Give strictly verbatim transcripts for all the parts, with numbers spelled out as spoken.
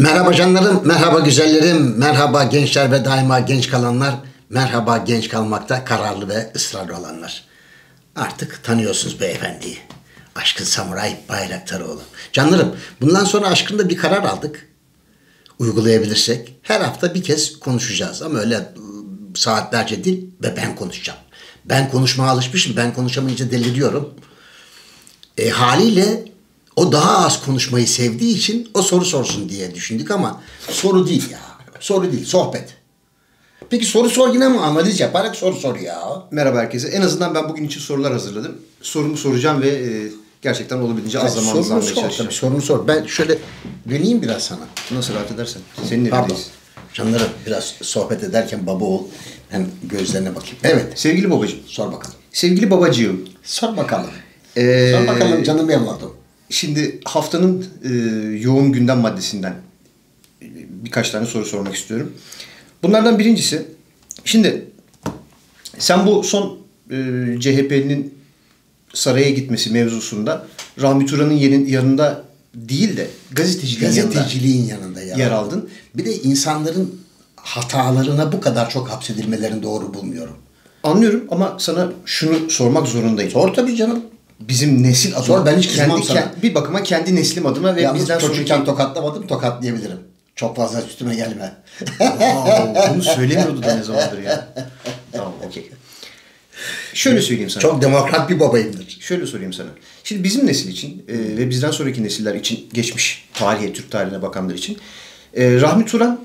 Merhaba canlarım, merhaba güzellerim, merhaba gençler ve daima genç kalanlar, merhaba genç kalmakta kararlı ve ısrarlı olanlar. Artık tanıyorsunuz beyefendiyi. Aşkın Samuray Bayraktaroğlu. Canlarım, bundan sonra Aşkın'da bir karar aldık. Uygulayabilirsek her hafta bir kez konuşacağız ama öyle ıı, saatlerce değil ve ben konuşacağım. Ben konuşmaya alışmışım, ben konuşamayınca deliriyorum. E, haliyle o daha az konuşmayı sevdiği için o soru sorsun diye düşündük ama soru değil ya. Soru değil, sohbet. Peki soru sor yine mi? Analiz yaparak soru sor ya. Merhaba herkese. En azından ben bugün için sorular hazırladım. Sorumu soracağım ve e, gerçekten olabildiğince az Evet, zamanınızı sorunu almaya sor, çalışacağım. tabii, sorunu sor. Ben şöyle döneyim biraz sana. Nasıl rahat edersen. Senin Pardon. evindeyiz. Canlarım biraz sohbet ederken baba ol. Hem gözlerine bakayım. Evet. Sevgili babacığım. Sor bakalım. Sevgili babacığım. Sor bakalım. Ee, Sor bakalım canım evladım. Şimdi haftanın e, yoğun gündem maddesinden e, birkaç tane soru sormak istiyorum. Bunlardan birincisi, şimdi sen bu son e, C H P'nin saraya gitmesi mevzusunda Rahmi Turan'ın yerin, yanında değil de gazeteciliğin, Gazeteciliğin yanında, yanında yer, yer aldın. Bir de insanların hatalarına bu kadar çok hapsedilmelerini doğru bulmuyorum. Anlıyorum ama sana şunu sormak zorundayım. Sor tabii canım. Bizim nesil adına. Sor, ben hiç kızmam kendi, sana. kend- bir bakıma kendi neslim adına ve Yalnız bizden çocukken sonraki... tokatlamadım, tokatlayabilirim. Çok fazla üstüme gelme. Wow, bunu söylemiyordu da ne zamandır ya. Tamam, okey. Şöyle söyleyeyim sana. Çok demokrat bir babayımdır. Şöyle sorayım sana. Şimdi bizim nesil için e, ve bizden sonraki nesiller için, geçmiş tarihe, Türk tarihine bakanlar için e, Rahmi Turan,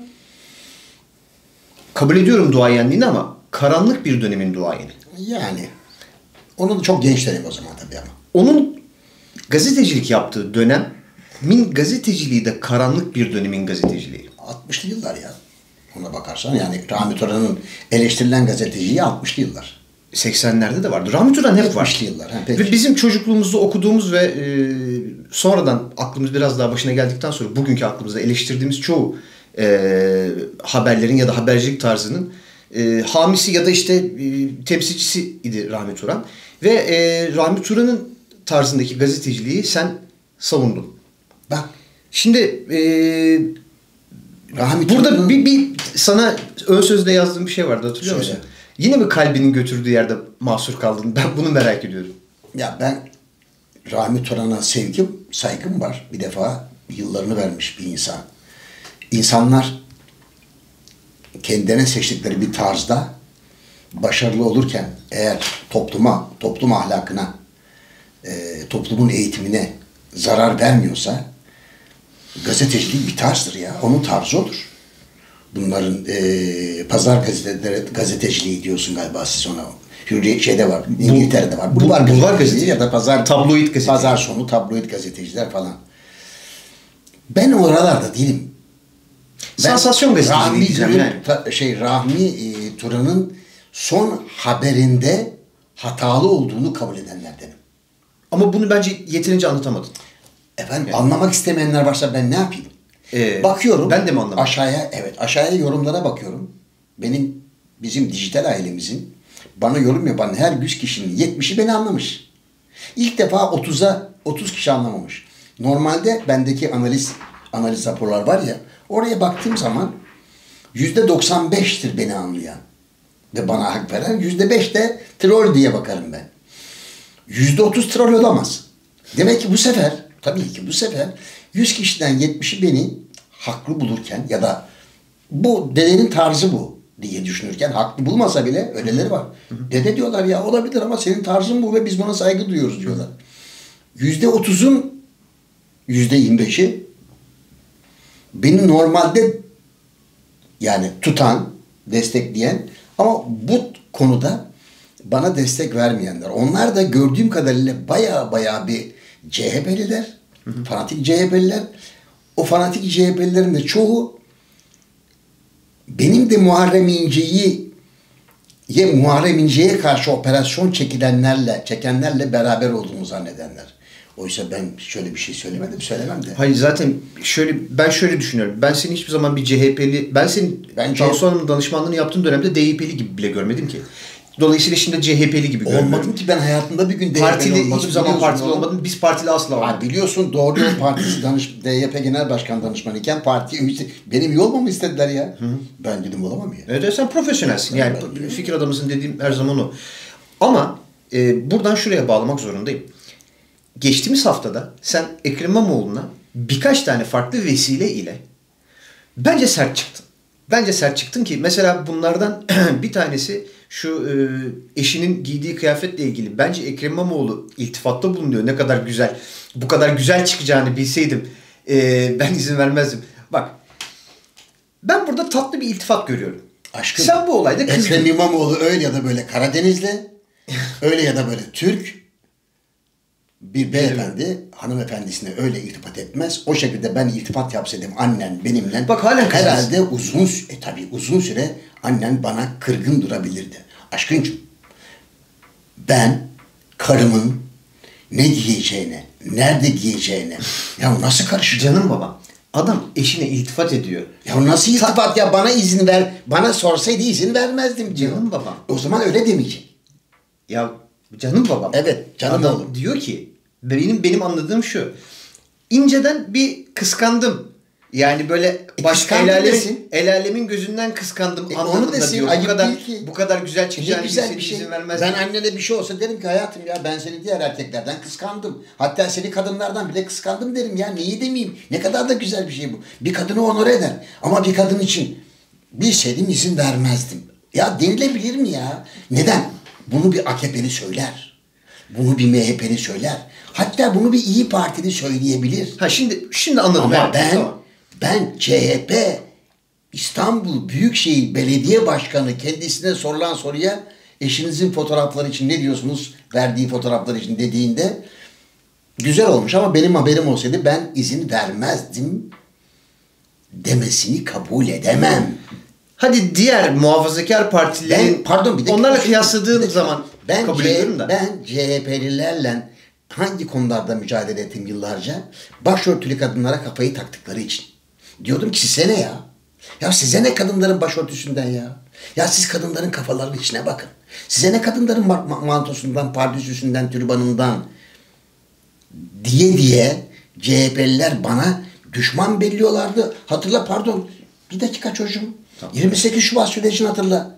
kabul ediyorum duayenliğini ama karanlık bir dönemin duayeni. Yani. Onu da çok genç dönem o zaman tabii ama. Onun gazetecilik yaptığı dönemin gazeteciliği de karanlık bir dönemin gazeteciliği. altmışlı yıllar ya. Ona bakarsan yani Rahmi Turan'ın eleştirilen gazeteciliği altmışlı yıllar. seksenlerde de vardı. Rahmi Turan hep var. yetmişli yıllar. Ha, peki. Ve bizim çocukluğumuzda okuduğumuz ve e, sonradan aklımız biraz daha başına geldikten sonra bugünkü aklımızda eleştirdiğimiz çoğu e, haberlerin ya da habercilik tarzının e, hamisi ya da işte e, temsilcisi idi Rahmi Turan. Ve e, Rahmi Turan'ın tarzındaki gazeteciliği sen savundun. Bak. Şimdi e, Rahmi burada Turan'ın... bir, bir sana ön sözde yazdığım bir şey vardı, hatırlıyor Söyle. musun? Yine mi kalbinin götürdüğü yerde mahsur kaldın? Ben bunu merak ediyorum. Ya ben Rahmi Turan'a sevgim, saygım var. Bir defa yıllarını vermiş bir insan. İnsanlar kendilerine seçtikleri bir tarzda başarılı olurken eğer topluma, toplum ahlakına, e, toplumun eğitimine zarar vermiyorsa gazetecilik bir tarzdır ya. Onun tarzı odur. Bunların e, pazar gazeteleri, gazeteciliği diyorsun galiba siz ona. Hürriyet şeyde var, İngiltere'de var. Bulvar Bulvar gazeteciliği gazeteci ya da pazar tabloid gazeteci. Pazar sonu tabloid gazeteciler falan. Ben oralarda değilim. Ben Sansasyon gazeteciliği Rahmi diyeceğim Gül'ün, yani. ta- şey Rahmi e, Turan'ın son haberinde hatalı olduğunu kabul edenlerdenim. Ama bunu bence yeterince anlatamadın. Efendim Yani. anlamak istemeyenler varsa ben ne yapayım? Ee, Bakıyorum. ben de mi anlamadım? Aşağıya, evet, aşağıya yorumlara bakıyorum. Benim, bizim dijital ailemizin bana yorum yapan her yüz kişinin yetmişi beni anlamış. İlk defa otuza otuz kişi anlamamış. Normalde bendeki analiz analiz raporlar var ya, oraya baktığım zaman yüzde doksan beştir beni anlayan ve bana hak veren, yüzde beş de troll diye bakarım ben. Yüzde otuz troll olamaz. Demek ki bu sefer, tabii ki bu sefer yüz kişiden yetmişi beni haklı bulurken ya da bu dedenin tarzı bu diye düşünürken haklı bulmasa bile öyleleri var. Hı hı. Dede diyorlar ya olabilir ama senin tarzın bu ve biz buna saygı duyuyoruz diyorlar. Yüzde otuzun yüzde yirmi beşi beni normalde yani tutan, destekleyen ama bu konuda bana destek vermeyenler. Onlar da gördüğüm kadarıyla baya baya bir C H P'liler, hı hı. fanatik C H P'liler. O fanatik C H P'lilerin de çoğu benim de Muharrem İnce'yi ye Muharrem İnce'ye karşı operasyon çekilenlerle, çekenlerle beraber olduğumu zannedenler. Oysa ben şöyle bir şey söylemedim, söylemem de. Hayır zaten şöyle ben şöyle düşünüyorum. Ben seni hiçbir zaman bir C H P'li, ben senin Ben Cansu Hanım'ın danışmanlığını yaptığın dönemde D Y P'li gibi bile görmedim ki. Dolayısıyla şimdi C H P'li gibi görünüyorum. Olmadım ki ben hayatımda bir gün D Y P'li partili olmadım. hiçbir zaman Biliyorsun partili oğlum. olmadım. Biz partili asla olmadık. Abi biliyorsun Doğru Yol Partisi danış, D Y P Genel Başkan Danışmanı iken partiye üyesi- benim üye olmamı istediler ya. Hı. Ben dedim olamam ya. Evet sen profesyonelsin. Yani Ben- fikir adamısın dediğim her zaman o. Ama e, buradan şuraya bağlamak zorundayım. Geçtiğimiz haftada sen Ekrem İmamoğlu'na birkaç tane farklı vesile ile bence sert çıktın. Bence sert çıktın ki mesela bunlardan bir tanesi şu e, eşinin giydiği kıyafetle ilgili. Bence Ekrem İmamoğlu iltifatta bulunuyor. Ne kadar güzel, bu kadar güzel çıkacağını bilseydim e, ben izin vermezdim. Bak ben burada tatlı bir iltifat görüyorum. Aşkım. Sen bu olayda kızdın. Ekrem İmamoğlu öyle ya da böyle Karadenizli, öyle ya da böyle Türk bir beyefendi hanımefendisine öyle iltifat etmez. O şekilde ben iltifat yapsaydım annen benimle. Bak halen kızgınsın. herhalde uzun e tabii uzun süre annen bana kırgın durabilirdi. Aşkıncığım ben karımın ne giyeceğine, nerede giyeceğine ya nasıl karışacağım? Canım babam. Adam eşine iltifat ediyor. Ya nasıl iltifat ya bana izin ver. Bana sorsaydı izin vermezdim diyor. Canım babam. O zaman öyle demeyecek. Ya canım babam. Evet, canım Adam oğlum. diyor ki benim benim anladığım şu. İnceden bir kıskandım. Yani böyle E, baş kıskandım el alemin, desin. el alemin gözünden kıskandım E, anladın onu da desin, diyor. Bu ayıp kadar değil ki. bu kadar güzel Ne çıkacağını güzel bilseydi bir şey. izin vermez. Ben annene bir şey olsa derim ki hayatım ya ben seni diğer erkeklerden kıskandım. Hatta seni kadınlardan bile kıskandım derim ya. Niye demeyeyim? Ne kadar da güzel bir şey bu. Bir kadını onore eder. Ama bir kadın için bilseydim izin vermezdim. Ya denilebilir mi ya? Neden? Bunu bir A K P'li söyler. Bunu bir M H P'li söyler. Hatta bunu bir İyi Partili söyleyebilir. Ha şimdi şimdi anladım. Ama evet, ben tamam. ben C H P İstanbul Büyükşehir Belediye Başkanı kendisine sorulan soruya eşinizin fotoğrafları için ne diyorsunuz verdiği fotoğraflar için dediğinde güzel olmuş ama benim haberim olsaydı ben izin vermezdim demesini kabul edemem. Hadi diğer muhafazakar partilerin Ben pardon bir dakika. onlarla kıyasladığın Bir dakika. zaman ben kabul C- ediyorum da. Ben C H P'lilerle hangi konularda mücadele ettim yıllarca? Başörtülü kadınlara kafayı taktıkları için. Diyordum ki size ne ya? Ya size ne kadınların başörtüsünden ya? Ya siz kadınların kafalarının içine bakın. Size ne kadınların ma- ma- mantosundan, pardüsüsünden, türbanından diye diye C H P'liler bana düşman belliyorlardı. Hatırla pardon. Bir dakika çocuğum. Tamam. yirmi sekiz Şubat sürecini hatırla.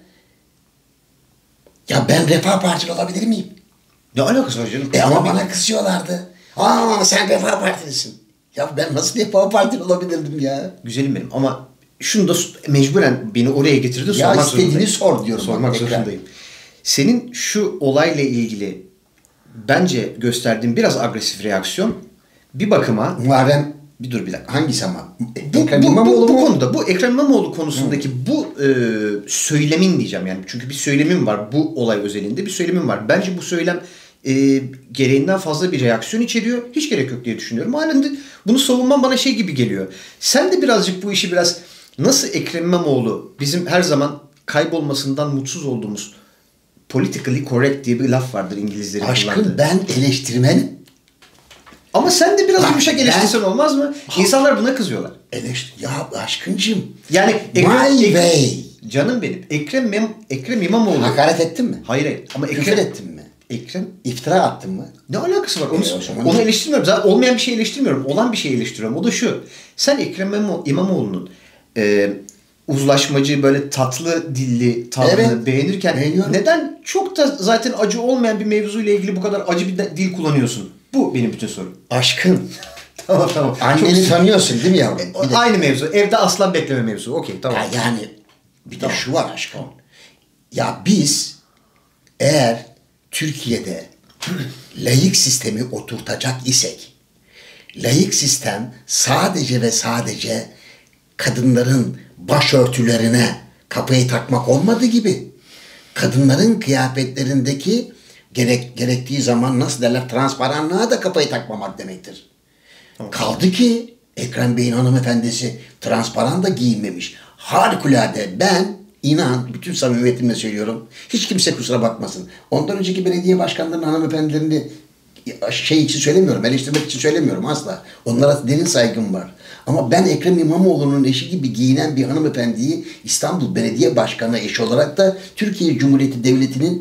Ya ben Refah Partili olabilir miyim? Ne alakası var canım? E ama bana kızıyorlardı. Aa sen Refah Partilisin. Ya ben nasıl Refah Partili olabilirdim ya? Güzelim benim ama şunu da mecburen beni oraya getirdi. Ya sormak istediğini zorundayım. sor diyorum. Sormak bak, tekrar. zorundayım. Senin şu olayla ilgili bence gösterdiğin biraz agresif reaksiyon bir bakıma Muharrem bir dur bir dakika. hangisi ama? Bu, Ekrem bu, İmamoğlu bu, bu mu? konuda bu Ekrem İmamoğlu konusundaki bu e, söylemin diyeceğim yani çünkü bir söylemim var bu olay özelinde bir söylemim var. Bence bu söylem e, gereğinden fazla bir reaksiyon içeriyor. Hiç gerek yok diye düşünüyorum. Halen de bunu savunman bana şey gibi geliyor. Sen de birazcık bu işi biraz nasıl Ekrem İmamoğlu bizim her zaman kaybolmasından mutsuz olduğumuz politically correct diye bir laf vardır İngilizlerin Aşkım kullandığı. ben eleştirmenim. Ama sen de biraz Bak, yumuşak ben- eleştirsen olmaz mı? İnsanlar buna kızıyorlar. Eleştir ya aşkıncım. Yani My Ekrem, way. canım benim. Ekrem Mem, Ekrem İmamoğlu. Hakaret ettin mi? Hayır hayır. Ama Küfür Ekrem ettin mi? Ekrem İftira attın mı? ne alakası var? Onu, E, o zaman- onu eleştirmiyorum. Zaten olmayan bir şey eleştirmiyorum. Olan bir şey eleştiriyorum. O da şu. Sen Ekrem İmamo- İmamoğlu'nun e, uzlaşmacı böyle tatlı dilli tavrını Evet, beğenirken beğeniyorum. neden çok da zaten acı olmayan bir mevzuyla ilgili bu kadar acı bir de- dil kullanıyorsun? Bu benim bütün sorum. Aşkın. Tamam tamam. Anneni Çok- tanıyorsun değil mi yavrum? E, Bir de- Aynı mevzu. Evde aslan bekleme mevzu. Okey tamam. Ya yani bir de Tamam. şu var aşkım. Ya biz eğer Türkiye'de laik sistemi oturtacak isek, laik sistem sadece ve sadece kadınların başörtülerine kafayı takmak olmadığı gibi kadınların kıyafetlerindeki gerek, gerektiği zaman nasıl derler transparanlığa da kafayı takmamak demektir. Kaldı ki Ekrem Bey'in hanımefendisi transparan da giyinmemiş. Harikulade ben inan bütün samimiyetimle söylüyorum. Hiç kimse kusura bakmasın. Ondan önceki belediye başkanlarının hanımefendilerini şey için söylemiyorum, eleştirmek için söylemiyorum asla. Onlara derin saygım var. Ama ben Ekrem İmamoğlu'nun eşi gibi giyinen bir hanımefendiyi İstanbul Belediye Başkanı eşi olarak da Türkiye Cumhuriyeti Devleti'nin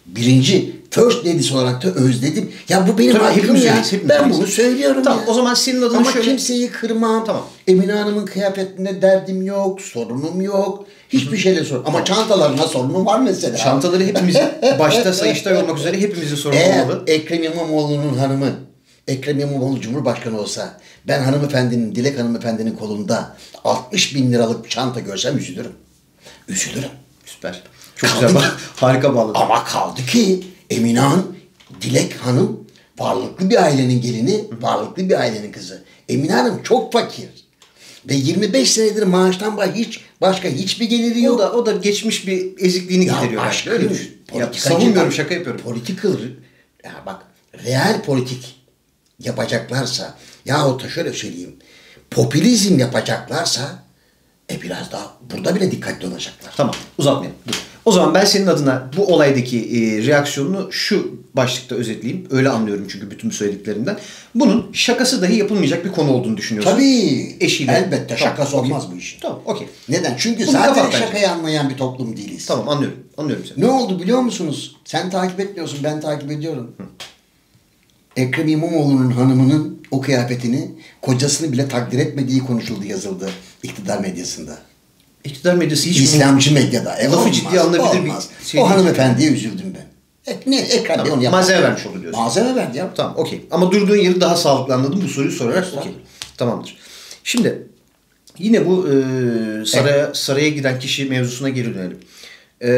birinci First Lady'si olarak da özledim. Ya bu benim Tabii, hakkım hepimiz ya. öyleyiz, hepimiz Ben öyleyiz. bunu söylüyorum Tamam, ya. o zaman senin adını Ama şöyle... kimseyi kırmam. Tamam. Emine Hanım'ın kıyafetinde derdim yok, sorunum yok. Hiçbir şeyle sorun. Ama çantalarına sorunum var mesela. Çantaları hepimizin, başta Sayıştay olmak üzere hepimizin sorunu Eğer olmalı. Ekrem İmamoğlu'nun hanımı, Ekrem İmamoğlu Cumhurbaşkanı olsa, ben hanımefendinin, Dilek hanımefendinin kolunda altmış bin liralık bir çanta görsem üzülürüm. Üzülürüm. Süper. Çok güzel. Ba- Harika bağladın. Ama kaldı ki Emine Hanım, Dilek Hanım varlıklı bir ailenin gelini, varlıklı bir ailenin kızı. Emine Hanım çok fakir. Ve yirmi beş senedir maaştan başka hiç başka hiçbir geliri yok. O da o da geçmiş bir ezikliğini gideriyor. Ya belki. Öyle aşkım, düşün. Ya, politikacı savunmuyorum, bak, şaka yapıyorum. Political, ya bak, real politik yapacaklarsa, yahut da şöyle söyleyeyim, popülizm yapacaklarsa e biraz daha burada bile dikkatli olacaklar. Tamam, uzatmayalım. Dur. O zaman ben senin adına bu olaydaki e, reaksiyonunu şu başlıkta özetleyeyim. Öyle anlıyorum çünkü bütün bu söylediklerinden. Bunun şakası dahi yapılmayacak bir konu olduğunu düşünüyorsun. Tabii. Eşiyle. Elbette Tamam, şakası okey. olmaz bu işin. Tamam, okey. Neden? Çünkü Bunu zaten kapat bence. şakayı anlayan bir toplum değiliz. Tamam, anlıyorum. Anlıyorum seni. Ne oldu biliyor musunuz? Sen takip etmiyorsun, ben takip ediyorum. Hı. Ekrem İmamoğlu'nun hanımının o kıyafetini kocasını bile takdir etmediği konuşuldu, yazıldı iktidar medyasında. İktidar medyası hiç İslamcı medyada. E, lafı olmaz, ciddiye alınabilir bir olmaz. şey O değil. hanımefendiye üzüldüm ben. E, ne? Ekrem Bey Tamam, onu yapar. malzeme vermiş oldu diyorsun. Malzeme verdi ya. Tamam, okey. Ama durduğun yeri daha sağlıklı anladım bu soruyu sorarak. Estağfurullah. Okey. Tamamdır. Şimdi yine bu e, saraya saraya giden kişi mevzusuna geri dönelim. E,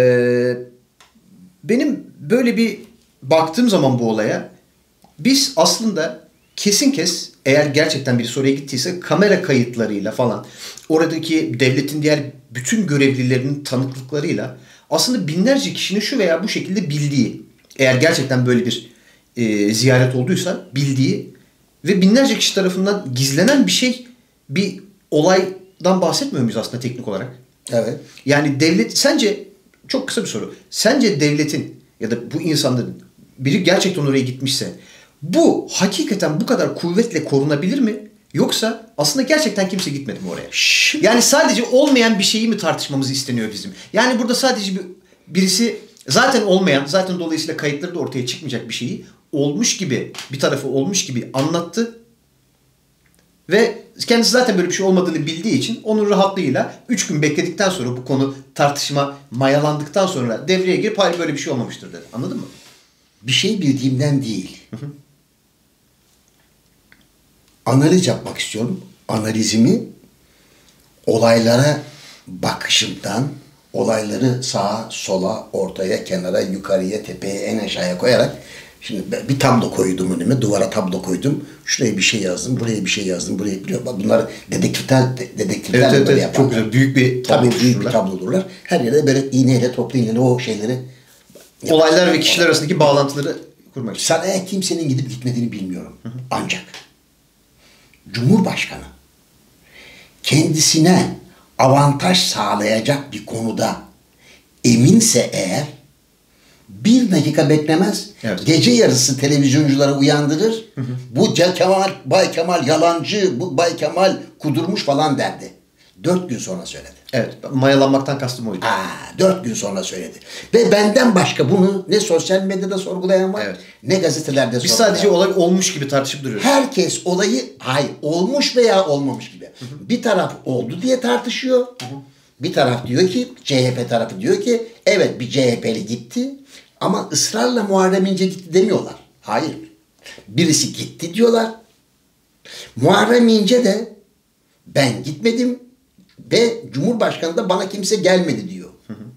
benim böyle bir baktığım zaman bu olaya, biz aslında kesin kes, eğer gerçekten bir soruya gittiyse kamera kayıtlarıyla falan, oradaki devletin diğer bütün görevlilerinin tanıklıklarıyla aslında binlerce kişinin şu veya bu şekilde bildiği, eğer gerçekten böyle bir e, ziyaret olduysa bildiği ve binlerce kişi tarafından gizlenen bir şey, bir olaydan bahsetmiyor muyuz aslında teknik olarak? Evet. Yani devlet, sence, çok kısa bir soru, sence devletin ya da bu insanların biri gerçekten oraya gitmişse bu hakikaten bu kadar kuvvetle korunabilir mi? Yoksa aslında gerçekten kimse gitmedi mi oraya? Şimdi- Yani sadece olmayan bir şeyi mi tartışmamız isteniyor bizim? Yani burada sadece bir, birisi zaten olmayan, zaten dolayısıyla kayıtları da ortaya çıkmayacak bir şeyi olmuş gibi, bir tarafı olmuş gibi anlattı. Ve kendisi zaten böyle bir şey olmadığını bildiği için onun rahatlığıyla üç gün bekledikten sonra, bu konu tartışma mayalandıktan sonra devreye girip hayır böyle bir şey olmamıştır dedi. Anladın mı? Bir şey bildiğimden değil. Analiz yapmak istiyorum. Analizimi olaylara bakışımdan, olayları sağa, sola, ortaya, kenara, yukarıya, tepeye, en aşağıya koyarak, şimdi ben bir tablo koydum önüme, duvara tablo koydum. Şuraya bir şey yazdım, buraya bir şey yazdım, buraya biliyor. Bak bunlar dedektifler, dedektifler Evet, evet, böyle evet. yaparlar. Çok güzel. Büyük bir tablo Tabii büyük bir oluştururlar. tablodurlar. Her yerde böyle iğneyle, toplu iğneyle o şeyleri Olaylar ve kişiler arasındaki bağlantıları kurmak için. Saraya kimsenin gidip gitmediğini bilmiyorum. Ancak Cumhurbaşkanı kendisine avantaj sağlayacak bir konuda eminse eğer bir dakika beklemez. Evet. Gece yarısı televizyoncuları uyandırır. Bu Kemal, Bay Kemal yalancı, bu Bay Kemal kudurmuş falan derdi. Dört gün sonra söyledi. Evet. Mayalanmaktan kastım oydu. Aa, dört gün sonra söyledi. Ve benden başka bunu ne sosyal medyada sorgulayan var, Evet. ne gazetelerde Biz sorgulayan sadece var. olay olmuş gibi tartışıp duruyoruz. Herkes olayı hayır olmuş veya olmamış gibi. Bir taraf oldu diye tartışıyor. Bir taraf diyor ki, C H P tarafı diyor ki evet bir C H P'li gitti ama ısrarla Muharrem İnce gitti demiyorlar. Hayır. Birisi gitti diyorlar. Muharrem İnce de ben gitmedim ve Cumhurbaşkanı da bana kimse gelmedi diyor.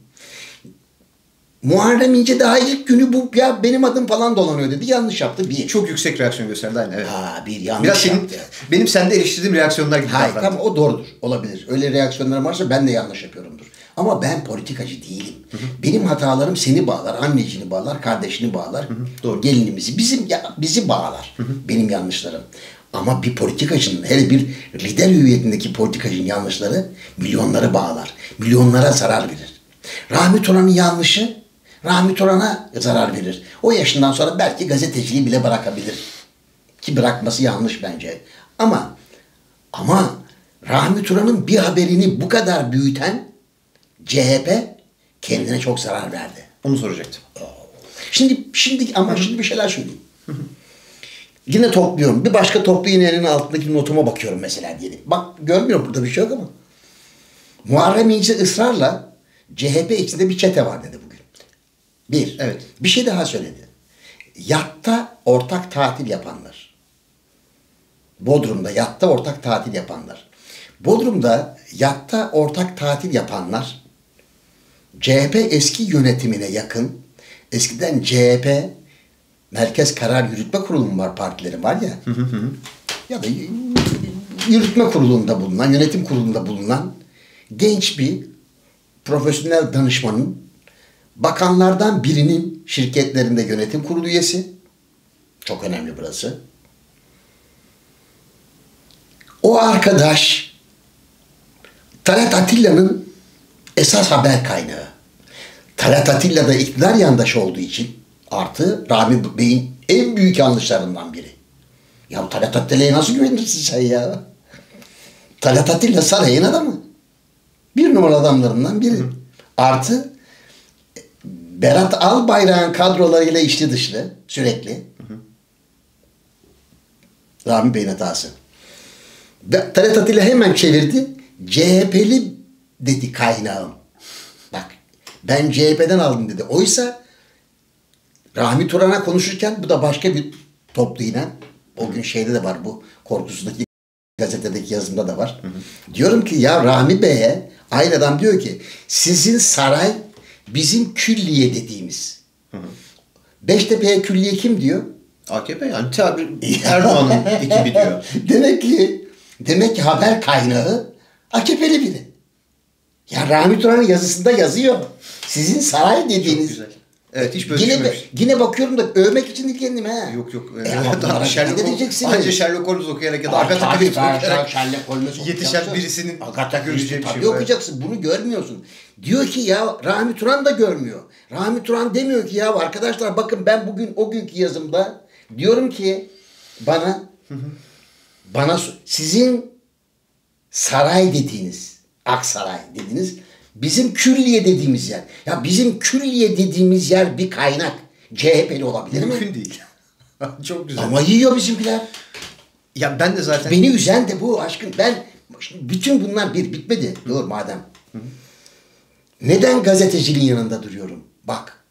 Muharrem İnce daha ilk günü bu ya benim adım falan dolanıyor dedi. Yanlış yaptı bir. Çok yüksek reaksiyon gösterdi aynen, evet. Ha bir yanlış Biraz senin, yaptı. benim sende eleştirdiğim reaksiyonlar gibi Hayır davrandı. tamam o doğrudur. Olabilir. Öyle reaksiyonlarım varsa ben de yanlış yapıyorumdur. Ama ben politikacı değilim. Benim hatalarım seni bağlar, anneciğini bağlar, kardeşini bağlar, doğru. gelinimizi, bizim ya, bizi bağlar. Benim yanlışlarım. Ama bir politikacının, hele bir lider hüviyetindeki politikacının yanlışları milyonları bağlar. Milyonlara zarar verir. Rahmi Toran'ın yanlışı Rahmi Toran'a zarar verir. O yaşından sonra belki gazeteciliği bile bırakabilir. Ki bırakması yanlış bence. Ama ama Rahmi Turan'ın bir haberini bu kadar büyüten C H P kendine çok zarar verdi. Onu soracaktım. Şimdi şimdi ama şimdi bir şeyler söyleyeyim. Yine topluyorum. Bir başka toplu iğnenin altındaki notuma bakıyorum mesela diyelim. Bak görmüyorum burada bir şey yok ama. Muharrem İnce ısrarla C H P içinde bir çete var dedi bugün. Bir. Evet. Bir şey daha söyledi. Yatta ortak tatil yapanlar. Bodrum'da yatta ortak tatil yapanlar. Bodrum'da yatta ortak tatil yapanlar C H P eski yönetimine yakın. Eskiden C H P Merkez Karar Yürütme Kurulu mu var, partilerin var ya. Hı hı hı. Ya da yürütme kurulunda bulunan, yönetim kurulunda bulunan genç bir profesyonel danışmanın bakanlardan birinin şirketlerinde yönetim kurulu üyesi. Çok önemli burası. O arkadaş Talat Atilla'nın esas haber kaynağı. Talat Atilla da iktidar yandaşı olduğu için artı Rami Bey'in en büyük yanlışlarından biri. Ya Talat Atilla'ya nasıl güvenirsin sen ya? Talat Atilla sarayın adamı. Bir numara adamlarından biri. Hı. Artı Berat Albayrak'ın kadrolarıyla içli dışlı sürekli. Hı hı. Rami Bey'in hatası. Talat Atilla hemen çevirdi. C H P'li dedi kaynağım. Bak ben C H P'den aldım dedi. Oysa Rahmi Turan'a konuşurken bu da başka bir toplu iğne. O gün şeyde de var bu Korkusundaki gazetedeki yazımda da var. Hı hı. Diyorum ki ya Rahmi Bey'e aynı adam diyor ki sizin saray bizim külliye dediğimiz. Hı hı. Beştepe'ye külliye kim diyor? A K P yani tabir Erdoğan'ın ekibi diyor. Demek ki demek ki haber kaynağı A K P'li biri. Ya Rahmi Turan'ın yazısında yazıyor. Sizin saray dediğiniz. Çok güzel. Evet hiç böyle yine, düşünmemiştim. Yine bakıyorum da övmek için değil kendime ha. Yok yok. E, ama Sherlock ne diyeceksiniz? Anca Sherlock Holmes okuyarak ya da Agatha Christie okuyarak Sherlock Holmes yetişen birisinin Agatha Christie tabii okuyacaksın. Bunu görmüyorsun. Diyor ki ya Rahmi Turan da görmüyor. Rahmi Turan demiyor ki ya arkadaşlar bakın ben bugün o günkü yazımda diyorum ki bana bana sizin saray dediğiniz Aksaray dediğiniz bizim külliye dediğimiz yer. Ya bizim külliye dediğimiz yer bir kaynak. C H P'li olabilir mi? Mümkün değil. Çok güzel. Ama yiyor bizimkiler. Ya ben de zaten... Beni üzen de bu aşkım. Ben bütün bunlar bir bitmedi. Dur madem. Hı. Neden gazeteciliğin yanında duruyorum? Bak.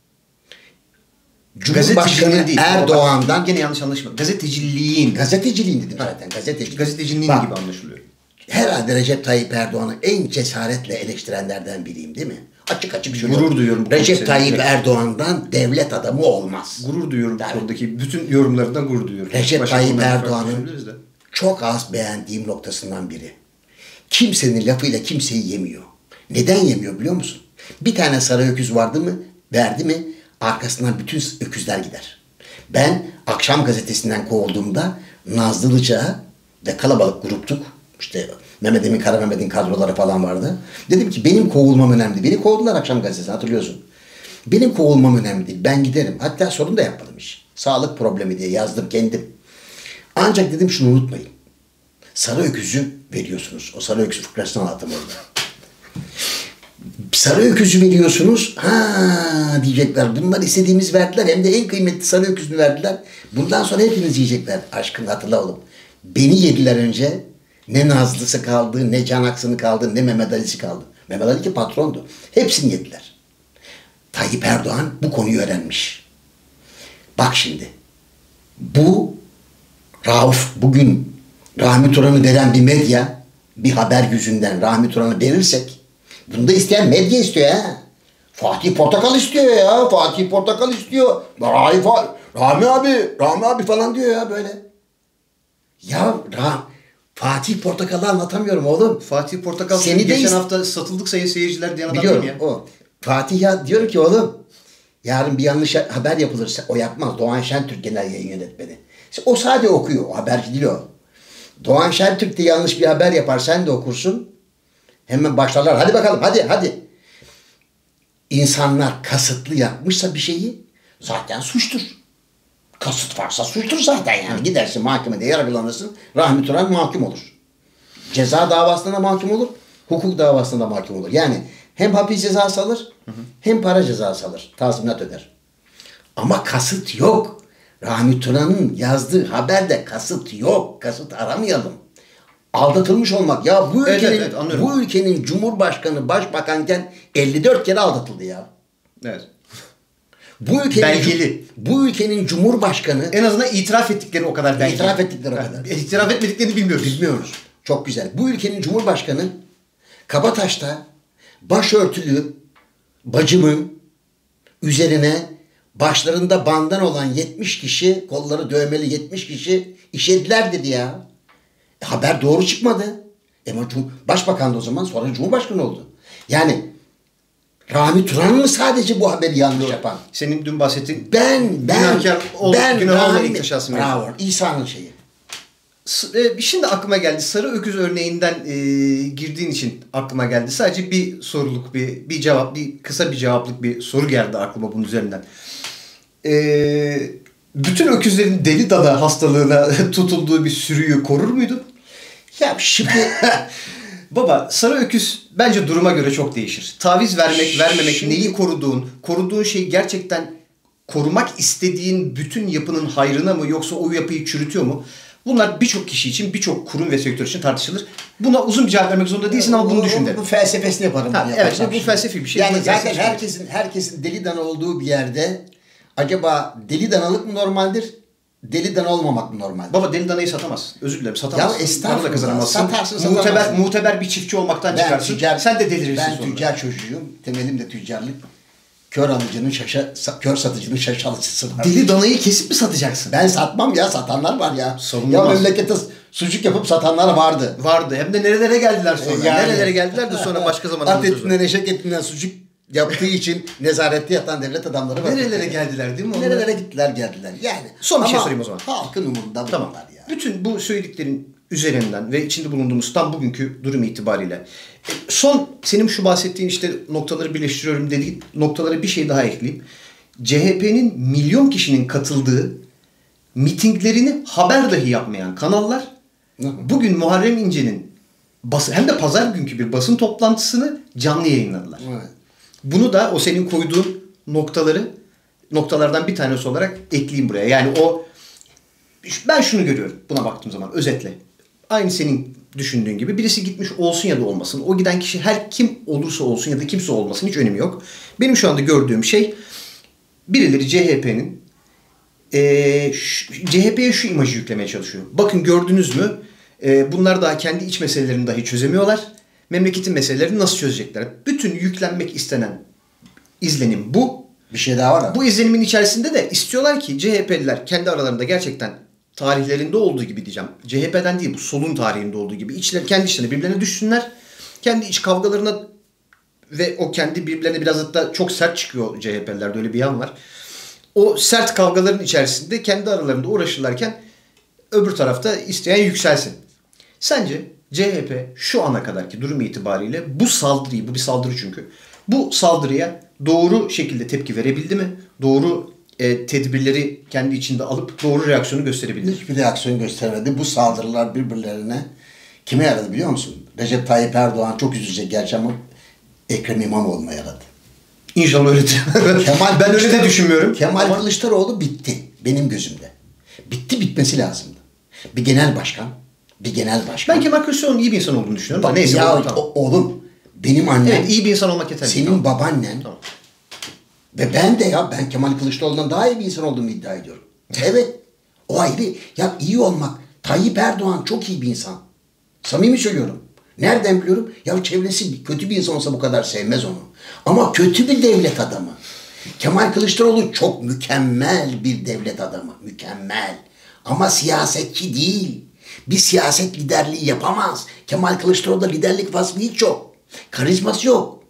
Cumhurbaşkanı değil, Erdoğan'dan... Gene yanlış anlaşılma. Gazeteciliğin. Gazeteciliğin dedim zaten. Gazetecilik. Gazeteciliğin bak, gibi anlaşılıyor. Herhalde Recep Tayyip Erdoğan'ı en cesaretle eleştirenlerden biriyim değil mi? Açık açık söylüyorum. Gurur duyuyorum. Recep Tayyip Erdoğan'dan devlet adamı olmaz. Gurur duyuyorum bu konudaki bütün yorumlarından gurur duyuyorum. Recep Tayyip Erdoğan'ın çok az beğendiğim noktasından biri. Kimsenin lafıyla kimseyi yemiyor. Neden yemiyor biliyor musun? Bir tane saray öküz vardı mı, verdi mi arkasından bütün öküzler gider. Ben akşam gazetesinden kovulduğumda Nazlı Ilıcağı ve kalabalık gruptuk. İşte Mehmet Emin Kara Mehmet'in kadroları falan vardı. Dedim ki benim kovulmam önemli. Beni kovdular akşam gazetesine hatırlıyorsun. Benim kovulmam önemli değil. Ben giderim. Hatta sorun da yapmadım iş. Sağlık problemi diye yazdım kendim. Ancak dedim şunu unutmayın. Sarı öküzü veriyorsunuz. O sarı öküzü fıkrasını anlattım orada. Sarı öküzü veriyorsunuz. Ha diyecekler. Bunlar istediğimiz verdiler. Hem de en kıymetli sarı öküzünü verdiler. Bundan sonra hepiniz yiyecekler. Aşkım hatırla oğlum. Beni yediler önce. Ne Nazlısı kaldı, ne Can Aksını kaldı, ne Mehmet Ali'si kaldı. Mehmet Ali ki patrondu. Hepsini yediler. Tayyip Erdoğan bu konuyu öğrenmiş. Bak şimdi. Bu Rauf bugün Rahmi Turan'ı veren bir medya, bir haber yüzünden Rahmi Turan'ı verirsek, bunu da isteyen medya istiyor ha. Fatih Portakal istiyor ya. Fatih Portakal istiyor. Rahmi, Rahmi abi, Rahmi abi falan diyor ya böyle. Ya Rahmi Fatih Portakal'ı anlatamıyorum oğlum. Fatih Portakal seni geçen is- hafta satıldık sayın seyirciler diyen adam değil mi ya? O. Fatih ya diyor ki oğlum yarın bir yanlış haber yapılırsa o yapmaz. Doğan Şentürk genel yayın yönetmeni. O sadece okuyor. O haberci değil o. Doğan Şentürk de yanlış bir haber yapar sen de okursun. Hemen başlarlar. Hadi bakalım hadi hadi. İnsanlar kasıtlı yapmışsa bir şeyi zaten suçtur. Kasıt varsa suçtur zaten yani. Gidersin mahkemede yargılanırsın. Rahmi Turan mahkum olur. Ceza davasına da mahkum olur. Hukuk davasına da mahkum olur. Yani hem hapis cezası alır hı hı. hem para cezası alır. Tazminat öder. Ama kasıt yok. Rahmi Tuna'nın yazdığı haberde kasıt yok. Kasıt aramayalım. Aldatılmış olmak. Ya bu Evet, ülkenin, evet, evet, bu ülkenin Cumhurbaşkanı başbakanken elli dört kere aldatıldı ya. Evet. Bu ülkenin, Belgeli. Bu ülkenin Cumhurbaşkanı En azından itiraf ettikleri o kadar belki. itiraf ettikleri o kadar. İtiraf etmediklerini bilmiyoruz. Bilmiyoruz. Çok güzel. Bu ülkenin Cumhurbaşkanı Kabataş'ta başörtülü bacımın üzerine başlarında bandan olan yetmiş kişi, kolları dövmeli yetmiş kişi işediler dedi ya. E, haber doğru çıkmadı. Ama Başbakan da o zaman sonra Cumhurbaşkanı oldu. Yani Rahmi Turan mı sadece bu haberi yanlış yapan? Senin dün bahsettiğin Ben, ben, günahkar ol, ben günah olma Rahmi, ilk aşağısı bravo, İsa'nın şeyi. Şimdi aklıma geldi. Sarı öküz örneğinden e, girdiğin için aklıma geldi. Sadece bir soruluk, bir bir cevap, bir kısa bir cevaplık bir soru geldi aklıma bunun üzerinden. E, bütün öküzlerin deli dana hastalığına tutulduğu bir sürüyü korur muydun? Ya şimdi Baba, sarı öküz bence duruma göre çok değişir. Taviz vermek, vermemek, Şimdi- neyi koruduğun, koruduğun şey gerçekten korumak istediğin bütün yapının hayrına mı yoksa o yapıyı çürütüyor mu? Bunlar birçok kişi için, birçok kurum ve sektör için tartışılır. Buna uzun bir cevap vermek zorunda değilsin ama bunu düşün de. Bu felsefesini yaparım. Ha, bunu evet, yaparsam bu şimdi. felsefi bir şey. Yani Bu zaten felsefi bir şey. herkesin herkesin deli dana olduğu bir yerde acaba deli danalık mı normaldir? Deli dana olmamak mı normaldir? Baba deli danayı satamazsın. Özür dilerim satamazsın. Ya estağfurullah, Para da kazanamazsın. satarsın, Muteber, satamazsın. muteber bir çiftçi olmaktan Ben çıkarsın. tüccar, Sen de delirirsin ben sonra. tüccar çocuğuyum. Temelim de tüccarlık. Kör alıcının şaşa, sa- kör satıcının şaşalıcısı var. Deli danayı kesip mi satacaksın? Ben satmam ya, satanlar var ya. Savunulmaz. Ya memlekette sucuk yapıp satanlar vardı. Vardı. Hem de nerelere geldiler sonra. Yani. Nerelere geldiler de sonra başka zaman At anlatırız. etinden, eşek etinden sucuk yaptığı için nezarette yatan devlet adamları var. Nerelere geldiler değil mi? onlar? Nerelere gittiler geldiler yani. Son bir şey Ama sorayım o zaman. halkın umurunda Tamam. bunlar ya. Bütün bu söylediklerin üzerinden ve içinde bulunduğumuz tam bugünkü durum itibariyle e, son senin şu bahsettiğin işte noktaları birleştiriyorum dediğin noktalara bir şey daha ekleyeyim. C H P'nin milyon kişinin katıldığı mitinglerini haber dahi yapmayan kanallar Hı hı. bugün Muharrem İnce'nin bası, hem de pazar günkü bir basın toplantısını canlı yayınladılar. Evet. Bunu da o senin koyduğun noktaları noktalardan bir tanesi olarak ekleyeyim buraya. Yani o ben şunu görüyorum buna baktığım zaman özetle. Aynı senin düşündüğün gibi birisi gitmiş olsun ya da olmasın. O giden kişi her kim olursa olsun ya da kimse olmasın hiç önemi yok. Benim şu anda gördüğüm şey birileri C H P'nin e, C H P'ye şu imajı yüklemeye çalışıyor. Bakın gördünüz mü e, bunlar daha kendi iç meselelerini dahi çözemiyorlar. Memleketin meselelerini nasıl çözecekler? Bütün yüklenmek istenen izlenim bu. Bir şey daha var abi. Bu izlenimin içerisinde de istiyorlar ki C H P'liler kendi aralarında gerçekten tarihlerinde olduğu gibi diyeceğim. C H P'den değil bu solun tarihinde olduğu gibi içler, kendi içlerine birbirlerine düşsünler. Kendi iç kavgalarına ve o kendi birbirlerine biraz hatta çok sert çıkıyor C H P'lilerde öyle bir yan var. O sert kavgaların içerisinde kendi aralarında uğraşırlarken öbür tarafta isteyen yükselsin. Sence C H P şu ana kadarki durum itibariyle bu saldırıyı, bu bir saldırı çünkü, bu saldırıya doğru şekilde tepki verebildi mi? Doğru e, tedbirleri kendi içinde alıp doğru reaksiyonu gösterebildi mi? Hiçbir reaksiyon göstermedi. Bu saldırılar birbirlerine kime yaradı biliyor musun? Recep Tayyip Erdoğan çok üzülecek gerçi ama Ekrem İmamoğlu'na yaradı. İnşallah öyledir. Kemal ben öyle de Kılıçdaroğlu- düşünmüyorum. Kemal Ama Kılıçdaroğlu bitti benim gözümde. Bitti, bitmesi lazımdı. Bir genel başkan, bir genel başkan. ben Kemal Kılıçdaroğlu'nun iyi bir insan olduğunu düşünüyorum. Da neyse. ya bu- tamam. o- oğlum benim annem, Evet iyi bir insan olmak yeterli. senin Tamam. babaannen Tamam. ve ben de ya ben Kemal Kılıçdaroğlu'ndan daha iyi bir insan olduğumu iddia ediyorum. Evet. O ayrı. Ya iyi olmak. Tayyip Erdoğan çok iyi bir insan. Samimi söylüyorum. Nereden biliyorum? Ya çevresi kötü bir insan olsa bu kadar sevmez onu. Ama kötü bir devlet adamı. Kemal Kılıçdaroğlu çok mükemmel bir devlet adamı. Mükemmel. Ama siyasetçi değil. Bir siyaset liderliği yapamaz. Kemal Kılıçdaroğlu'da liderlik vasfı hiç yok. Karizması yok.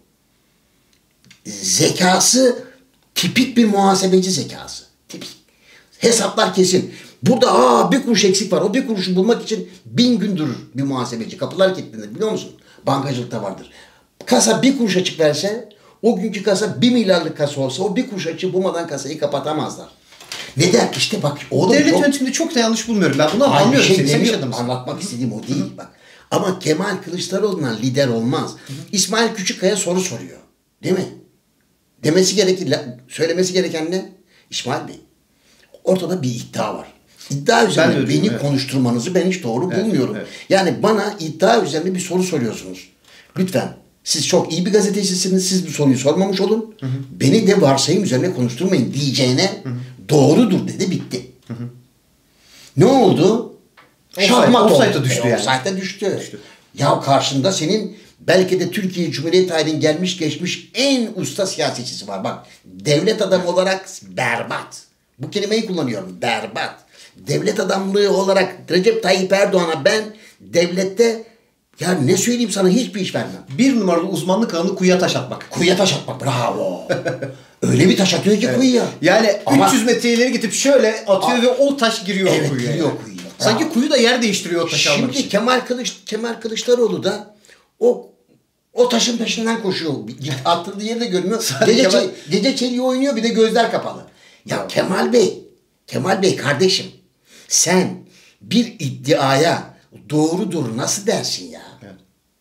Zekası tipik bir muhasebeci zekası. Tipik. Hesaplar kesin. Burada aa bir kuruş eksik var. O bir kuruşu bulmak için bin gün durur bir muhasebeci. Kapılar kilitlenir biliyor musun? Bankacılıkta vardır. Kasa bir kuruş açık verse o günkü kasa bir milyarlık kasa olsa o bir kuruş açık bulmadan kasayı kapatamazlar. Neden? İşte bak oğlum Devlet çok... yönetiminde çok da yanlış bulmuyorum. Ben bunu Hayır, anlıyorum. bir şey Seni, sen iş demiyorum. adamısın. Anlatmak istediğim o değil bak. Ama Kemal Kılıçdaroğlu'ndan lider olmaz. İsmail Küçükkaya soru soruyor. Değil mi? Demesi gereken, söylemesi gereken ne? İsmail Bey, ortada bir iddia var. İddia üzerine beni diyorum, evet. konuşturmanızı ben hiç doğru Evet, bulmuyorum. evet. Yani bana iddia üzerine bir soru soruyorsunuz. Lütfen. Siz çok iyi bir gazetecisiniz. Siz bu soruyu sormamış olun. Hı hı. Beni de varsayım üzerine konuşturmayın diyeceğine hı hı. doğrudur dedi, bitti. Hı hı. Ne oldu? Şahmat oldu. Offside'a düştü e, yani. Offside'a düştü. düştü. Ya karşında senin belki de Türkiye Cumhuriyeti tarihinin gelmiş geçmiş en usta siyasetçisi var. Bak, devlet adamı olarak berbat. Bu kelimeyi kullanıyorum. Berbat. Devlet adamlığı olarak Recep Tayyip Erdoğan'a ben devlette ya ne söyleyeyim sana, hiçbir iş vermem. Bir numaralı uzmanlık alanı kuyuya taş atmak. Kuyuya taş atmak. Bravo. Öyle bir taş atıyor ki evet. kuyuya. Yani Ama, üç yüz metre ileri gidip şöyle atıyor a, ve o taş giriyor evet, kuyuya. giriyor yani. kuyuya. Sanki kuyu da yer değiştiriyor o taşı Şimdi almak için. Kemal Kılıç, Kemal Kılıçdaroğlu da o o taşın peşinden koşuyor. Atıldığı yeri de görmüyor. Gece, Kemal... gece çeliği oynuyor, bir de gözler kapalı. Ya evet. Kemal Bey, Kemal Bey kardeşim, sen bir iddiaya doğrudur nasıl dersin ya? Evet.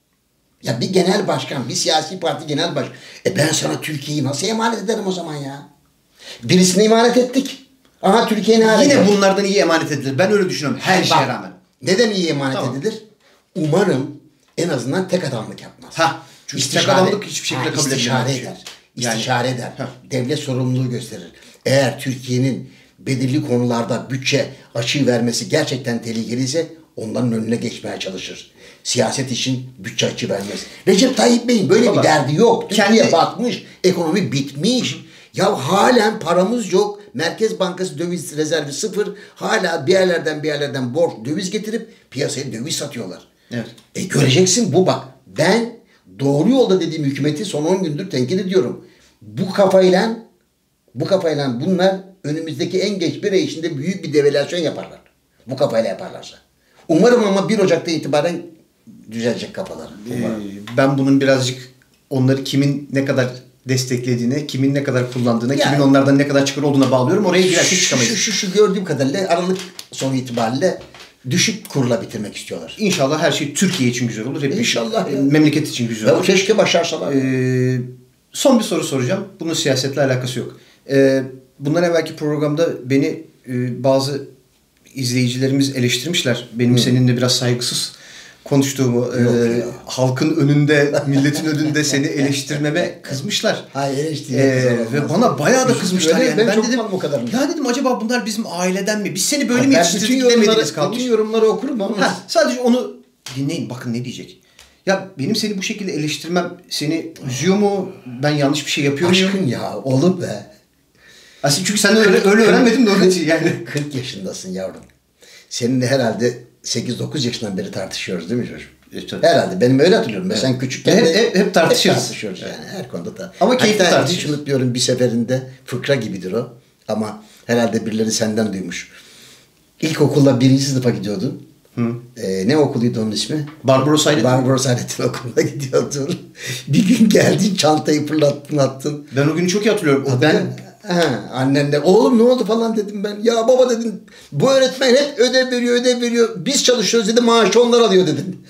Ya bir genel başkan, bir siyasi parti genel başkan. E ben sana Türkiye'yi nasıl emanet ederim o zaman ya? Birisine emanet ettik. Aha Türkiye ne hale Yine geldi? bunlardan iyi emanet edilir. Ben öyle düşünüyorum her şeye rağmen. Neden iyi emanet tamam. edilir? Umarım en azından tek adamlık yapmaz. Ha, çünkü tek adamlık hiçbir şekilde ha, kabul istişare edilemez. eder. İstişare yani, eder. Ha. Devlet sorumluluğu gösterir. Eğer Türkiye'nin belirli konularda bütçe açığı vermesi gerçekten tehlikeliyse onların önüne geçmeye çalışır. Siyaset için bütçe açığı vermez. Recep Tayyip Bey'in böyle Baba, bir derdi yok. Türkiye kendi... batmış, ekonomi bitmiş. Hı hı. Ya halen paramız yok. Merkez Bankası döviz rezervi sıfır. Hala bir yerlerden bir yerlerden borç döviz getirip piyasaya döviz satıyorlar. Evet. E göreceksin bu bak. Ben doğru yolda dediğim hükümeti son on gündür tenkit ediyorum. Bu kafayla bu kafayla bunlar önümüzdeki en geç bir ay içinde büyük bir devalüasyon yaparlar. Bu kafayla yaparlarsa. Umarım ama bir Ocak'ta itibaren düzelecek kafalar. Ee, ben bunun birazcık onları kimin ne kadar desteklediğine, kimin ne kadar kullandığına, yani, kimin onlardan ne kadar çıkar olduğuna bağlıyorum. Oraya girersek çıkamayız. Şu, şu, şu gördüğüm kadarıyla Aralık sonu itibariyle düşük kurla bitirmek istiyorlar. İnşallah her şey Türkiye için güzel olur. Hep İnşallah. Ya. Memleket için güzel ya olur. Keşke başarsalar. Ee, son bir soru soracağım. Bunun siyasetle alakası yok. Ee, bundan evvelki programda beni e, bazı izleyicilerimiz eleştirmişler. Benim Hı. seninle biraz saygısız konuştuğumu, e, halkın önünde, milletin önünde seni eleştirmeme kızmışlar. Hayır, eleştirmeme. Ee, ve bana bayağı da kızmışlar. Öyle, yani. Ben, ben dedim, o kadar ya dedim acaba bunlar bizim aileden mi? Biz seni böyle ha, mi yetiştirdik demediniz kalmış. Bütün yorumları okurum ama. Ha, sadece onu dinleyin, bakın ne diyecek. Ya benim seni bu şekilde eleştirmem seni üzüyor mu? Ben yanlış bir şey yapıyor muyum? Aşkın ya, oğlum be. Aslında çünkü sen öyle, öyle öğrenmedin de onun için yani. kırk yaşındasın yavrum. Seninle herhalde sekiz dokuz yaşından beri tartışıyoruz değil mi çocuğum? Evet, herhalde benim öyle hatırlıyorum. Evet. Sen küçükken hep, hep, hep tartışırız. Hep tartışıyoruz yani her konuda da. Ama keyifli Hatta tartışırız. hiç unutmuyorum bir seferinde fıkra gibidir o. Ama herhalde birileri senden duymuş. İlkokulda birinci sınıfa gidiyordun. Hı. Ee, ne okuluydu onun ismi? Barbaros Hayrettin. Barbaros Hayrettin okuluna gidiyordun. Bir gün geldin çantayı fırlattın attın. Ben o günü çok iyi hatırlıyorum. O ben Ha, annenle oğlum ne oldu falan dedim ben. Ya baba dedim bu öğretmen hep ödev veriyor ödev veriyor. Biz çalışıyoruz dedi, maaşı onlar alıyor dedim.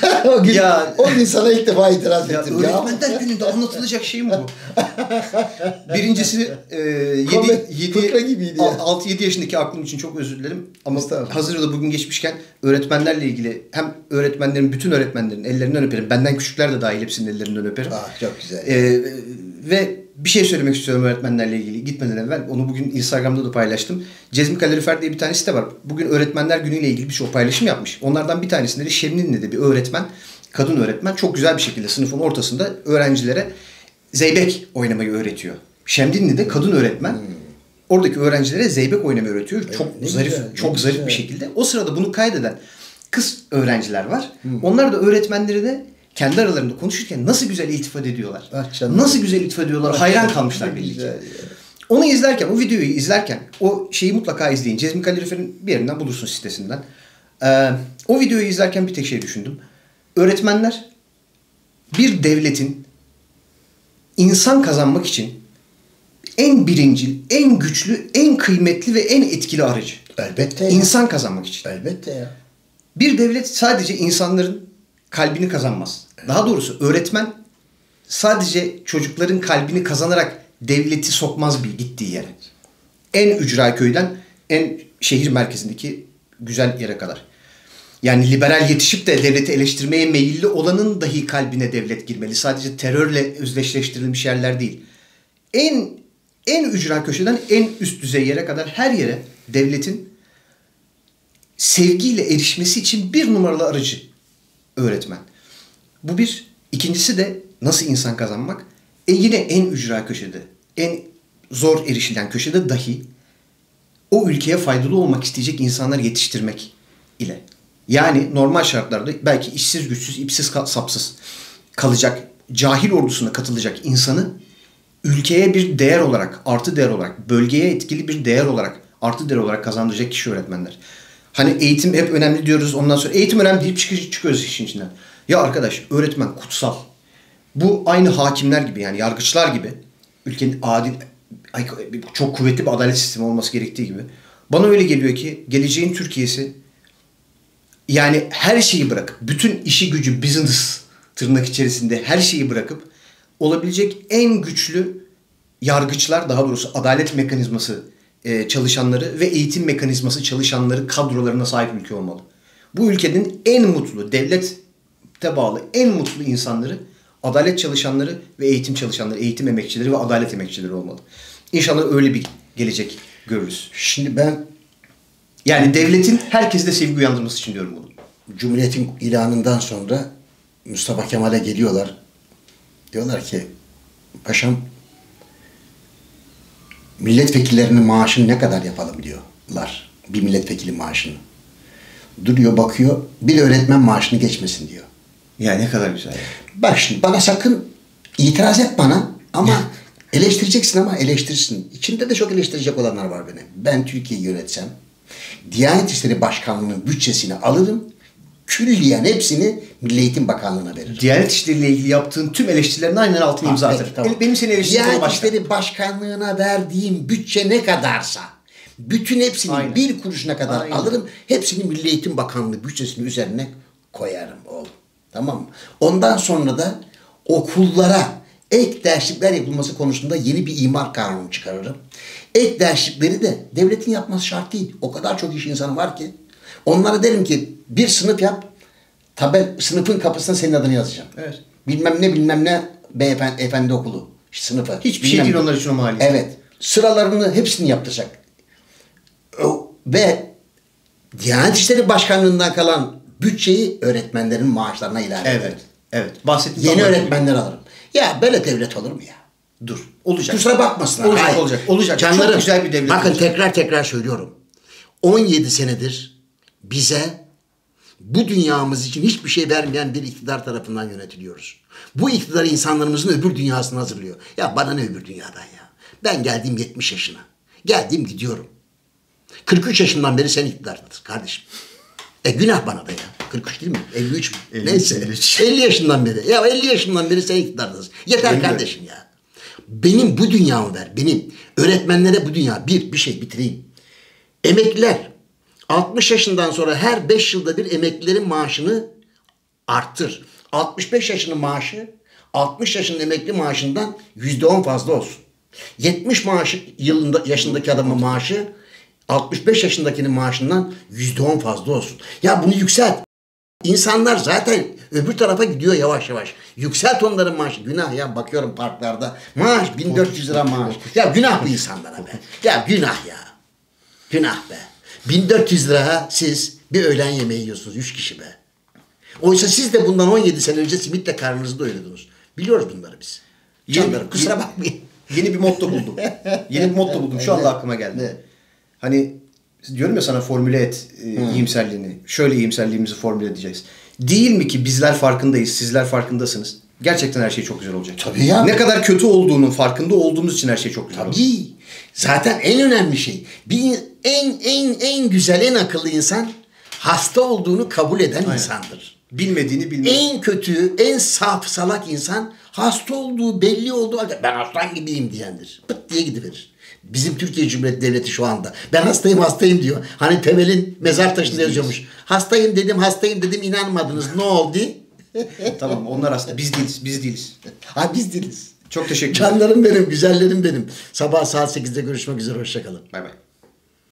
o gün, ya, o gün sana ilk defa itiraz ya, ettim. Öğretmenler ya. Gününde anlatılacak şey mi bu? Birincisi altı yedi yaşındaki aklım için çok özür dilerim. Ama hazır da bugün geçmişken öğretmenlerle ilgili hem öğretmenlerin, bütün öğretmenlerin ellerinden öperim. Benden küçükler de dahil hepsinin ellerinden öperim. Ah, çok güzel. Ee, ve bir şey söylemek istiyorum öğretmenlerle ilgili. Gitmeden evvel onu bugün Instagram'da da paylaştım. Cezmi Kalorifer diye bir tane site var. Bugün Öğretmenler Günü ile ilgili bir şey paylaşım yapmış. Onlardan bir tanesinde de Şemdinli'de bir öğretmen, kadın öğretmen çok güzel bir şekilde sınıfın ortasında öğrencilere zeybek oynamayı öğretiyor. Şemdinli'de kadın öğretmen hmm. oradaki öğrencilere zeybek oynamayı öğretiyor. Evet, çok zarif, güzel, çok zarif güzel. bir şekilde. O sırada bunu kaydeden kız öğrenciler var. Hmm. Onlar da öğretmenlerine kendi aralarında konuşurken nasıl güzel iltifat ediyorlar. Ah, nasıl güzel iltifat ediyorlar. Ah, hayran kalmışlar belli ki. Onu izlerken, o videoyu izlerken o şeyi mutlaka izleyin. Cezmi Kalorifer'in bir yerinden bulursun sitesinden. Ee, o videoyu izlerken bir tek şey düşündüm. Öğretmenler bir devletin insan kazanmak için en birincil, en güçlü, en kıymetli ve en etkili aracı. Elbette ya. İnsan kazanmak için. Elbette ya. Bir devlet sadece insanların kalbini kazanmaz. Daha doğrusu öğretmen sadece çocukların kalbini kazanarak devleti sokmaz bir gittiği yere. En ücra köyden en şehir merkezindeki güzel yere kadar. Yani liberal yetişip de devleti eleştirmeye meyilli olanın dahi kalbine devlet girmeli. Sadece terörle özdeşleştirilmiş yerler değil. En en ücra köşeden en üst düzey yere kadar her yere devletin sevgiyle erişmesi için bir numaralı aracı öğretmen. Bu bir. İkincisi de nasıl insan kazanmak? E yine en ücra köşede, en zor erişilen köşede dahi o ülkeye faydalı olmak isteyecek insanlar yetiştirmek ile. Yani normal şartlarda belki işsiz, güçsüz, ipsiz, sapsız kalacak, cahil ordusuna katılacak insanı ülkeye bir değer olarak, artı değer olarak, bölgeye etkili bir değer olarak, artı değer olarak kazandıracak kişi öğretmenler. Hani eğitim hep önemli diyoruz, ondan sonra eğitim önemli deyip çıkıyoruz, çıkıyoruz işin içinden. Ya arkadaş, öğretmen kutsal. Bu aynı hakimler gibi, yani yargıçlar gibi, ülkenin adil, çok kuvvetli bir adalet sistemi olması gerektiği gibi. Bana öyle geliyor ki geleceğin Türkiye'si, yani her şeyi bırakıp, bütün işi gücü, business tırnak içerisinde her şeyi bırakıp olabilecek en güçlü yargıçlar, daha doğrusu adalet mekanizması çalışanları ve eğitim mekanizması çalışanları kadrolarına sahip ülke olmalı. Bu ülkenin en mutlu, devlete bağlı en mutlu insanları adalet çalışanları ve eğitim çalışanları, eğitim emekçileri ve adalet emekçileri olmalı. İnşallah öyle bir gelecek görürüz. Şimdi ben yani devletin herkeste sevgi uyandırması için diyorum bunu. Cumhuriyet'in ilanından sonra Mustafa Kemal'e geliyorlar. Diyorlar ki paşam milletvekillerinin maaşını ne kadar yapalım diyorlar. Bir milletvekili maaşını. Duruyor bakıyor, bir de öğretmen maaşını geçmesin diyor. Ya ne kadar güzel. Bak şimdi bana sakın itiraz et bana ama eleştireceksin ama eleştirsin. İçinde de çok eleştirecek olanlar var benim. Ben Türkiye'yi yönetsem Diyanet İşleri Başkanlığı'nın bütçesini alırım. Külliyen hepsini Milli Eğitim Bakanlığı'na veririm. Diyanet İşleri ile ilgili yaptığın tüm eleştirilerin aynen altına imza atarım. Tamam. Benim seni eleştirdiğim Diyanet başka. İşleri Başkanlığı'na verdiğim bütçe ne kadarsa bütün hepsini aynen. Bir kuruşuna kadar aynen. Alırım. Hepsini Milli Eğitim Bakanlığı bütçesinin üzerine koyarım oğlum. Tamam mı? Ondan sonra da okullara ek derslikler yapılması konusunda yeni bir imar kanunu çıkarırım. Ek derslikleri de devletin yapması şart değil. O kadar çok iş insanı var ki. Onlara derim ki bir sınıf yap. Tabel sınıfın kapısına senin adını yazacağım. Evet. Bilmem ne bilmem ne beyefendi efendi okulu sınıfı. Hiçbir şey değil onlar için o mali. Evet. Sıralarını hepsini yaptıracak. Ve Diyanet İşleri Başkanlığı'ndan kalan bütçeyi öğretmenlerin maaşlarına ilave ederim. Evet. Evet. Bahsettiğim yeni öğretmenler alırım. Ya böyle devlet olur mu ya? Dur. Olacak. Kusura bakmasınlar. Olacak, Hayır. olacak. Olacak. Canlarım, çok güzel bir devlet bakın olacak. tekrar tekrar söylüyorum. on yedi senedir bize bu dünyamız için hiçbir şey vermeyen bir iktidar tarafından yönetiliyoruz. Bu iktidar insanlarımızın öbür dünyasını hazırlıyor. Ya bana ne öbür dünyadan ya? Ben geldim yetmiş yaşına. Geldim gidiyorum. kırk üç yaşından beri sen iktidardasın kardeşim. E günah bana da ya. kırk üç değil mi? elli üç mü? elli, neyse. elli üç. elli yaşından beri. Ya elli yaşından beri sen iktidardasın. Yeter elli kardeşim ya. Benim bu dünyamı ver. Benim. Öğretmenlere bu dünya. Bir, bir şey bitireyim. Emekliler altmış yaşından sonra her beş yılda bir emeklilerin maaşını arttır. altmış beş yaşının maaşı altmış yaşının emekli maaşından yüzde on fazla olsun. yetmiş maaşı yılında yaşındaki adamın maaşı altmış beş yaşındakinin maaşından yüzde on fazla olsun. Ya bunu yükselt. İnsanlar zaten öbür tarafa gidiyor yavaş yavaş. Yükselt onların maaşı. Günah ya, bakıyorum parklarda. Maaş bin dört yüz lira maaş. Ya günah bu insanlara be. Ya günah ya. Günah be. bin dört yüz lira siz bir öğlen yemeği yiyorsunuz. Üç kişi be. Oysa siz de bundan on yedi sene önce simitle karnınızı doyurdunuz. Biliyoruz bunları biz. Canlarım kusura bakmayın. Yeni bir motto buldum. Yeni bir motto buldum. Şu anda aklıma geldi. Ne? Hani diyorum ya sana formüle et e, hmm. iyimserliğini. Şöyle iyimserliğimizi formüle edeceğiz. Değil mi ki bizler farkındayız, sizler farkındasınız. Gerçekten her şey çok güzel olacak. Tabii ya. Ne kadar kötü olduğunun farkında olduğumuz için her şey çok güzel olacak. Tabii. Zaten en önemli şey. Bir en en en güzel, en akıllı insan hasta olduğunu kabul eden Aynen. insandır. Bilmediğini bilmiyor. En kötü, en saf salak insan hasta olduğu belli olduğu halde ben aslan gibiyim diyendir. Pıt diye gidiverir. Bizim Türkiye Cumhuriyeti Devleti şu anda. Ben hastayım hastayım diyor. Hani Temel'in mezar taşında yazıyormuş. Hastayım dedim hastayım dedim inanmadınız. Ne oldu? Tamam onlar hasta. Biz değiliz. Biz değiliz. Ha biz değiliz. Çok teşekkür ederim. Canlarım benim, güzellerim benim. Sabah saat sekizde görüşmek üzere. Hoşçakalın. Bay bay.